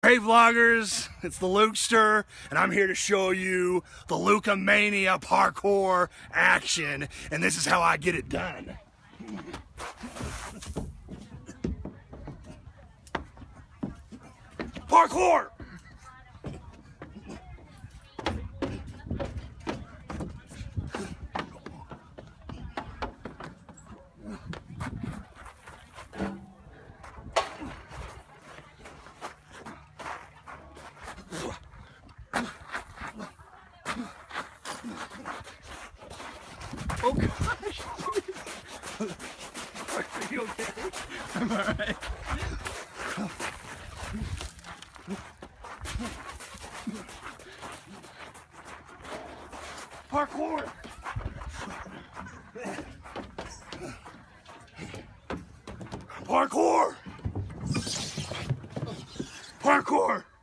Hey vloggers, it's the Lukester, and I'm here to show you the Lukamania parkour action, and this is how I get it done. Parkour! Oh gosh! Are you okay? I'm alright. Parkour! Parkour! Parkour!